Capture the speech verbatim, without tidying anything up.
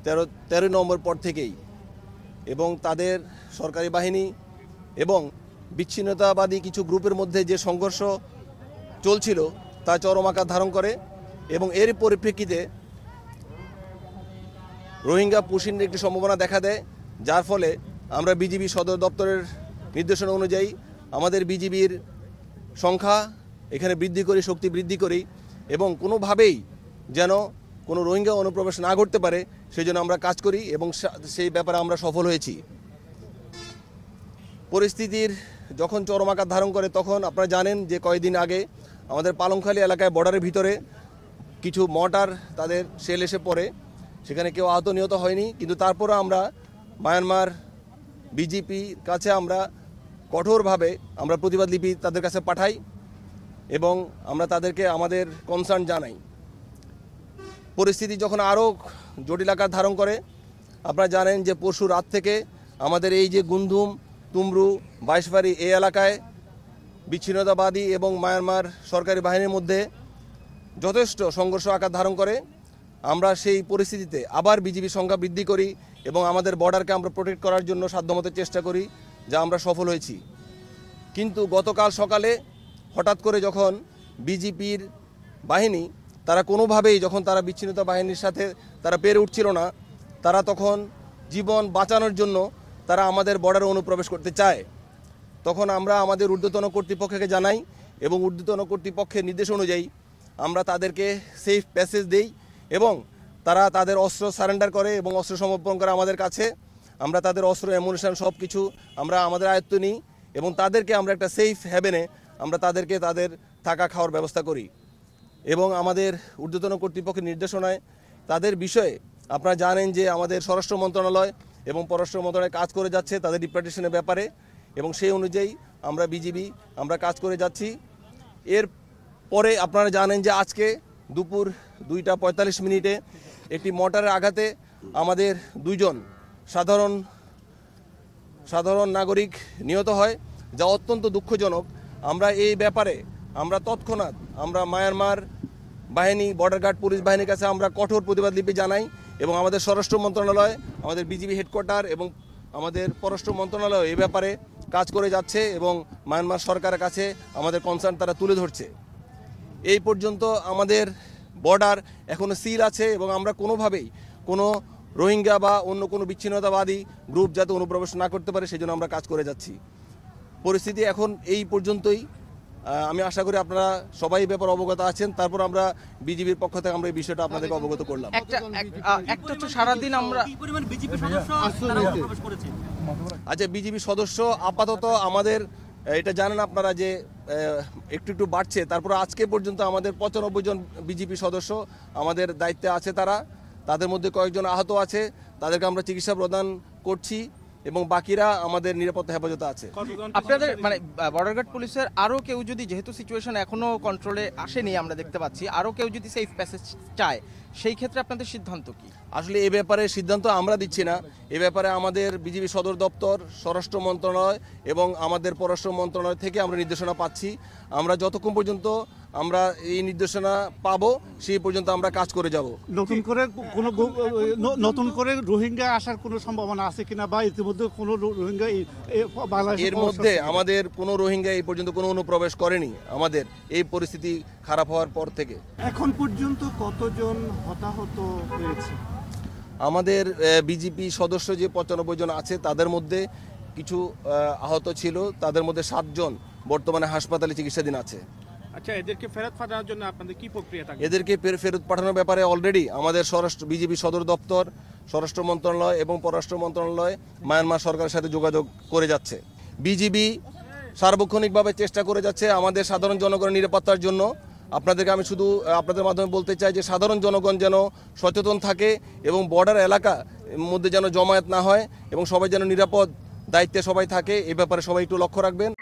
তেরো তেরোই নভেম্বর পর থেকেই এবং তাদের সরকারি বাহিনী এবং বিচ্ছিন্নতাবাদী কিছু গ্রুপের মধ্যে যে সংঘর্ষ চলছিল তা চরম আকার ধারণ করে এবং এর পরিপ্রেক্ষিতে রোহিঙ্গা পুশিনের একটি সম্ভাবনা দেখা দেয়, যার ফলে আমরা বিজিবি সদর দপ্তরের নির্দেশনা অনুযায়ী আমাদের বিজিবির সংখ্যা এখানে বৃদ্ধি করি, শক্তি বৃদ্ধি করি এবং কোনোভাবেই যেন কোনো রোহিঙ্গা অনুপ্রবেশ না ঘটতে পারে সেই জন্য আমরা কাজ করি এবং সেই ব্যাপারে আমরা সফল হয়েছি। পরিস্থিতির যখন চরম আকার ধারণ করে তখন আপনারা জানেন যে কয়েকদিন আগে আমাদের পালংখালী এলাকায় বর্ডারের ভিতরে কিছু মর্টার তাদের শেল এসে পড়ে, সেখানে কেউ আহত নিহত হয়নি, কিন্তু তারপরে আমরা মায়ানমার বিজিপির কাছে আমরা কঠোরভাবে আমরা প্রতিবাদ লিপি তাদের কাছে পাঠাই এবং আমরা তাদেরকে আমাদের কনসার্ন জানাই। পরিস্থিতি যখন আরও জটিল আকার ধারণ করে আপনারা জানেন যে পরশু রাত থেকে আমাদের এই যে গুন্ধুম, তুমরু, বাইশবাড়ি এই এলাকায় বিচ্ছিন্নতাবাদী এবং মায়ানমার সরকারি বাহিনীর মধ্যে যথেষ্ট সংঘর্ষ আকার ধারণ করে। আমরা সেই পরিস্থিতিতে আবার বিজিবি সংখ্যা বৃদ্ধি করি এবং আমাদের বর্ডারকে আমরা প্রোটেক্ট করার জন্য সাধ্যমতো চেষ্টা করি, যা আমরা সফল হয়েছি। কিন্তু গতকাল সকালে হঠাৎ করে যখন বিজিপির বাহিনী তারা কোনোভাবেই যখন তারা বিচ্ছিন্নতা বাহিনীর সাথে তারা পেরে উঠছিল না, তারা তখন জীবন বাঁচানোর জন্য তারা আমাদের বর্ডারে অনুপ্রবেশ করতে চায়। তখন আমরা আমাদের ঊর্ধ্বতন কর্তৃপক্ষকে জানাই এবং ঊর্ধ্বতন কর্তৃপক্ষের নির্দেশ অনুযায়ী আমরা তাদেরকে সেফ প্যাসেজ দেই এবং তারা তাদের অস্ত্র সারেন্ডার করে এবং অস্ত্র সমর্পণ করে আমাদের কাছে। আমরা তাদের অস্ত্র অ্যামুনিশন সব কিছু আমরা আমাদের আয়ত্ত নিই এবং তাদেরকে আমরা একটা সেফ হ্যাভেনে আমরা তাদেরকে তাদের থাকা খাওয়ার ব্যবস্থা করি এবং আমাদের ঊর্ধ্বতন কর্তৃপক্ষের নির্দেশনায় তাদের বিষয়ে আপনারা জানেন যে আমাদের স্বরাষ্ট্র মন্ত্রণালয় এবং পররাষ্ট্র মন্ত্রণালয় কাজ করে যাচ্ছে তাদের ডিপ্রেটেশনের ব্যাপারে এবং সেই অনুযায়ী আমরা বিজিবি আমরা কাজ করে যাচ্ছি। এর পরে আপনারা জানেন যে আজকে দুপুর দুইটা পঁয়তাল্লিশ মিনিটে একটি মর্টারের আঘাতে আমাদের দুইজন সাধারণ সাধারণ নাগরিক নিহত হয়, যা অত্যন্ত দুঃখজনক। আমরা এই ব্যাপারে আমরা তৎক্ষণাৎ আমরা মায়ানমার বাহিনী, বর্ডার গার্ড পুলিশ বাহিনীর কাছে আমরা কঠোর প্রতিবাদ লিপি জানাই এবং আমাদের স্বরাষ্ট্র মন্ত্রণালয়, আমাদের বিজিবি হেডকোয়ার্টার এবং আমাদের পররাষ্ট্র মন্ত্রণালয় এই ব্যাপারে কাজ করে যাচ্ছে এবং মায়ানমার সরকারের কাছে আমাদের কনসার্ন তারা তুলে ধরছে। এই পর্যন্ত আমাদের বর্ডার এখনও সিল আছে এবং আমরা কোনোভাবেই কোনো রোহিঙ্গা বা অন্য কোনো বিচ্ছিন্নতাবাদী গ্রুপ যাতে অনুপ্রবেশ না করতে পারে সেজন্য আমরা কাজ করে যাচ্ছি। পরিস্থিতি এখন এই পর্যন্তই। আমি আশা করি আপনারা সবাই এই ব্যাপারে অবগত আছেন। তারপর আমরা বিজিবির পক্ষ থেকে আমরা এই বিষয়টা আপনাদেরকে অবগত করলাম। সারাদিন আমরা আচ্ছা, বিজিবি সদস্য আপাতত আমাদের এটা জানেন আপনারা যে একটু একটু বাড়ছে। তারপর আজকে পর্যন্ত আমাদের পঁচানব্বই জন বিজিপি সদস্য আমাদের দায়িত্বে আছে। তারা তাদের মধ্যে কয়েকজন আহত আছে, তাদেরকে আমরা চিকিৎসা প্রদান করছি এবং বাকিরা আমাদের নিরাপত্তা হেফাজতে আছে। আপনাদের মানে বর্ডার গার্ড পুলিশের আরও কেউ যদি, যেহেতু সিচুয়েশন এখনো কন্ট্রোলে আসেনি আমরা দেখতে পাচ্ছি, আরও কেউ যদি সেফ প্যাসেজ চায় সেই ক্ষেত্রে আপনাদের সিদ্ধান্ত কি? আসলে এ ব্যাপারে সিদ্ধান্ত আমরা দিচ্ছি না। এ ব্যাপারে আমাদের বিজিবি সদর দপ্তর, স্বরাষ্ট্র মন্ত্রণালয় এবং আমাদের পররাষ্ট্র মন্ত্রণালয় থেকে আমরা নির্দেশনা পাচ্ছি। আমরা যতক্ষণ পর্যন্ত আমরা এই নির্দেশনা পাবো সেই পর্যন্ত আমরা কাজ করে যাব। নতুন করে কোনো নতুন করে রোহিঙ্গা আসার কোনো সম্ভাবনা আছে কিনা বা ইতিমধ্যে কোনো রোহিঙ্গা এর মধ্যে আমাদের কোনো রোহিঙ্গা এই পর্যন্ত কোনো অনুপ্রবেশ করেনি আমাদের এই পরিস্থিতি খারাপ হওয়ার পর থেকে। এখন পর্যন্ত কতজন হতাহত হয়েছে? আমাদের বিজিপি সদস্য যে পঁচানব্বই জন আছে তাদের মধ্যে কিছু আহত ছিল, তাদের মধ্যে সাতজন বর্তমানে হাসপাতালে চিকিৎসাধীন আছে। আচ্ছা, এদেরকে ফেরত পাঠানোর জন্য আপনাদের কি প্রক্রিয়া থাকে? এদেরকে ফেরত পাঠানোর ব্যাপারে অলরেডি আমাদের স্বরাষ্ট্র বিজিবি সদর দপ্তর, স্বরাষ্ট্র মন্ত্রণালয় এবং পররাষ্ট্র মন্ত্রণালয় মায়ানমার সরকারের সাথে যোগাযোগ করে যাচ্ছে। বিজিবি সার্বক্ষণিকভাবে চেষ্টা করে যাচ্ছে আমাদের সাধারণ জনগণের নিরাপত্তার জন্য। আপনাদেরকে আমি শুধু আপনাদের মাধ্যমে বলতে চাই যে সাধারণ জনগণ যেন সচেতন থাকে এবং বর্ডার এলাকা মধ্যে যেন জমায়েত না হয় এবং সবাই যেন নিরাপদ দায়িত্বে সবাই থাকে, এ ব্যাপারে সবাই একটু লক্ষ্য রাখবেন।